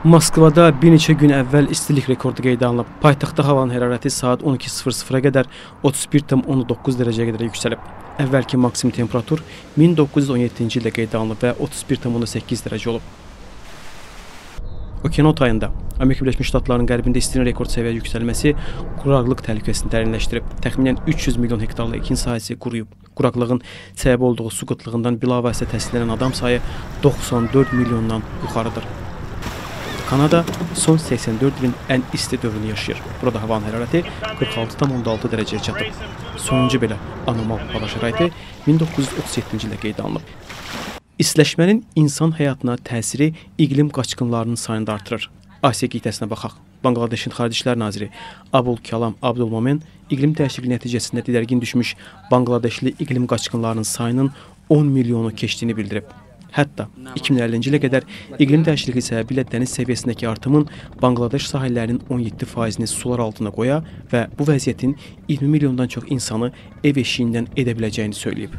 Moskvada bir neçə gün əvvəl istilik rekordu qeydə alınıb. Paytaxtda havanın hərarəti saat 12:00-a qədər 31,9 dərəcəyə qədər yüksəlib. Əvvəlki maksimum temperatur 1917-ci ildə qeydə alınıb və 31,8 dərəcə olub. Okeanot ayında Amerika Birləşmiş Ştatlarının qərbində istinin rekord səviyyəyə yüksəlməsi quraqlıq təhlükəsini dərinləşdirib. Təxminən 300 milyon hektarlı ekin sahəsi quruyub. Quraqlığın səbəb olduğu su qıtlığından bilavasitə təsirlənən adam sayı 94 milyondan yuxarıdır. Kanada son 84 ilin ən isti dövrünü yaşayır. Burada havanın hərarəti 46,6 dərəcəyə çatıb. Sonuncu belə anormal hava şəraiti 1937-ci ildə qeydə alınıb. İstiləşmənin insan həyatına təsiri iqlim qaçqınlarının sayını da artırır. Asiya qitəsinə baxaq. Bangladeşin Xarici İşlər naziri Abul Kalam Abdul Momen iqlim dəyişikliyi nəticəsində didərgin düşmüş Bangladeşli iqlim qaçqınlarının sayının 10 milyonu keçdiyini bildirib. Hətta 2050-ci ilə qədər iqlim dəyişikliyi səbəbilə dəniz səviyyəsindəki artımın Bangladeş sahillərinin 17%-ni sular altına qoya və bu vəziyyətin 20 milyondan çox insanı ev eşiyindən edə biləcəyini söyləyib.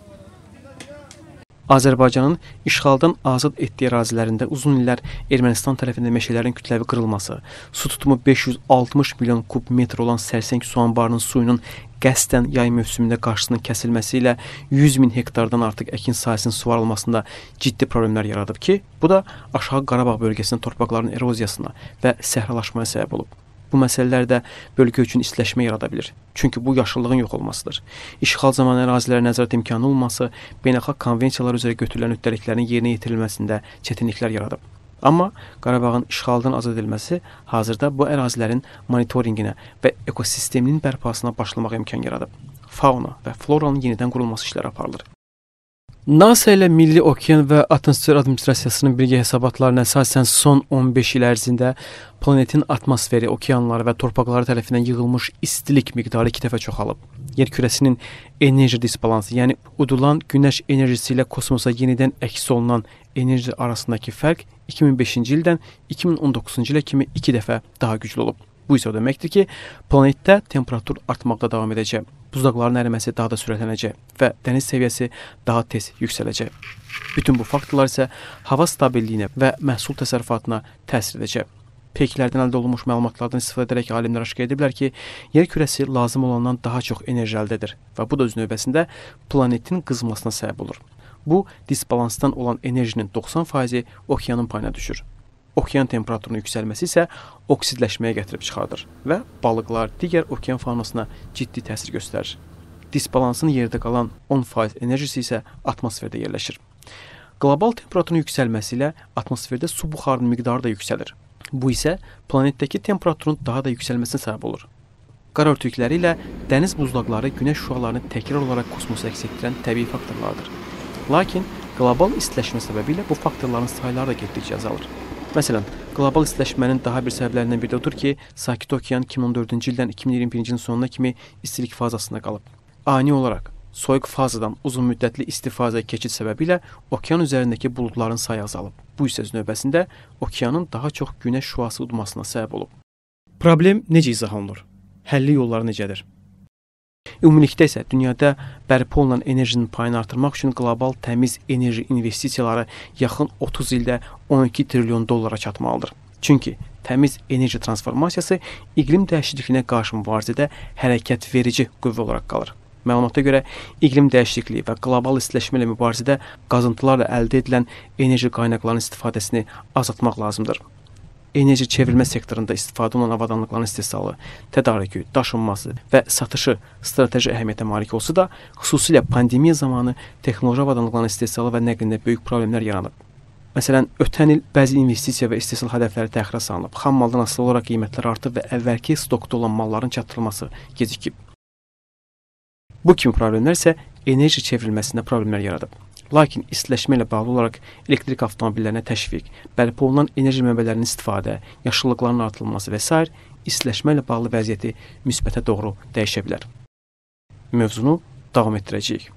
Azərbaycanın işğaldan azad etdiyi ərazilərində uzun illər Ermənistan tərəfindən meşələrin kütləvi qırılması, su tutumu 560 milyon kub metr olan Sərsəng su anbarının suyunun qəsdən yay mövsümündə qarşısının kəsilməsi ilə 100 min hektardan artıq əkin sahəsinin suvarılmasında ciddi problemlər yaradıb ki, bu da Aşağı Qarabağ bölgəsinin torpaqların eroziyasına və səhralaşmaya səbəb olub. Bu məsələlər də bölgə üçün istiləşmə yarada bilir. Çünki bu yaşıllığın yox olmasıdır. İşğal zamanı ərazilərə nəzarət imkanı olması beynəlxalq konvensiyalar üzrə götürülən öhdəliklərin yerinə yetirilməsində çətinliklər yaradıb. Amma Qarabağın işğaldan azad edilməsi hazırda bu ərazilərin monitoringinə və ekosisteminin bərpasına başlamağa imkan yaradıb. Fauna və floranın yenidən qurulması işləri aparılır. NASA ilə Milli Okean və Atmosfer Administrasiyasının birgə hesabatlarına əsasən son 15 il ərzində planetin atmosferi, okeanları və torpaqları tərəfindən yığılmış istilik miqdarı 2 dəfə çoxalıb. Yer kürəsinin enerji disbalansı, yəni udulan günəş enerjisi ilə kosmosa yenidən əks olunan enerji arasındakı fərq 2005-ci ildən 2019-cu ilə kimi 2 dəfə daha güclü olub. Bu isə o deməkdir ki, planetdə temperatur artmaqda davam edəcək, buzlaqların əriməsi daha da sürətlənəcək və dəniz səviyyəsi daha tez yüksələcək. Bütün bu faktorlar isə hava stabilliyinə və məhsul təsərrüfatına təsir edəcək. Peyklərdən əldə olunmuş məlumatlardan istifadə edərək alimlər aşkar ediblər ki, yer kürəsi lazım olandan daha çox enerji əldə edir və bu da öz növbəsində planetin qızmasına səbəb olur. Bu, disbalansdan olan enerjinin 90%-i okeanın payına düşür. Okean temperaturunun yüksəlməsi isə oksidləşməyə gətirib çıxardır və balıqlar, digər okean faunasına ciddi təsir göstərir. Disbalansın yerdə qalan 10% enerjisi isə atmosferdə yerləşir. Qlobal temperaturun yüksəlməsi ilə atmosferdə su buxarının miqdarı da yüksəlir. Bu isə planetdəki temperaturun daha da yüksəlməsinə səbəb olur. Qar örtükləri ilə dəniz buzlaqları günəş şüalarını təkrar olaraq kosmosa əks etdirən təbii faktorlardır. Lakin qlobal istiləşmə səbəbilə bu faktorların sayları da getdikcə azalır. Məsələn, qlobal istiləşmənin daha bir səbəblərindən biri də odur ki, Sakit Okean 2014-cü ildən 2021-ci ilin sonuna kimi istilik fazasında qalıb. Ani olaraq soyuq fazadan uzun müddətli isti fazaya keçid səbəbilə okean üzərindəki buludların sayı azalıb. Bu isə öz növbəsində okeanın daha çox günəş şüası udmasına səbəb olub. Problem necə izah olunur? Həlli yolları necədir? Ümumilikdə isə dünyada bərpa olunan enerjinin payını artırmaq üçün qlobal təmiz enerji investisiyaları yaxın 30 ildə 12 trilyon dollara çatmalıdır. Çünki təmiz enerji transformasiyası iqlim dəyişikliyinə qarşı mübarizədə hərəkət verici qüvvə olaraq qalır. Məlumata görə iqlim dəyişikliyi və qlobal istiləşmə ilə mübarizədə qazıntılarla əldə edilən enerji qaynaqlarının istifadəsini azaltmaq lazımdır. Enerji çevrilmə sektorunda istifadə olunan avadanlıqların istehsalı, tədarükü, daşınması və satışı strateji əhəmiyyətə malik olsa da, xüsusilə pandemiya zamanı texnoloji avadanlıqların istehsalı və nəqlində böyük problemlər yaranıb. Məsələn, ötən il bəzi investisiya və istehsal hədəfləri təxirə salınıb, xam maldan asılı olaraq qiymətlər artıb və əvvəlki stokda olan malların çatdırılması gecikib. Bu kimi problemlər isə enerji çevrilməsində problemlər yaradıb. Lakin istiləşmə ilə bağlı olaraq elektrik avtomobillərinə təşviq, bərpa olunan enerji mənbələrinin istifadə, yaşıllıqların artırılması və s. istiləşmə ilə bağlı vəziyyəti müsbətə doğru dəyişə bilər. Mövzunu davam etdirəcəyik.